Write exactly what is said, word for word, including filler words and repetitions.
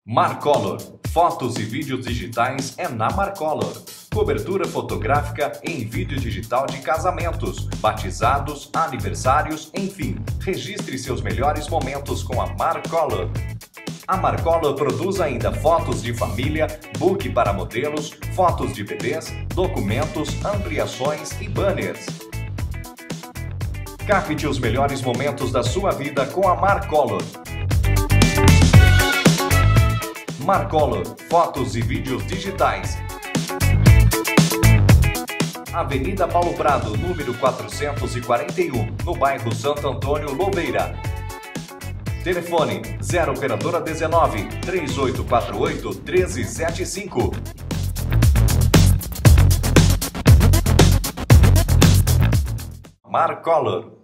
Marcolor. Fotos e vídeos digitais é na Marcolor. Cobertura fotográfica em vídeo digital de casamentos, batizados, aniversários, enfim. Registre seus melhores momentos com a Marcolor. A Marcolor produz ainda fotos de família, book para modelos, fotos de bebês, documentos, ampliações e banners. Capte os melhores momentos da sua vida com a Marcolor. Marcolor, fotos e vídeos digitais. Avenida Paulo Prado, número quatrocentos e quarenta e um, no bairro Santo Antônio, Louveira. Telefone zero operadora dezenove, três oito quatro oito, um três sete cinco. Marcolor.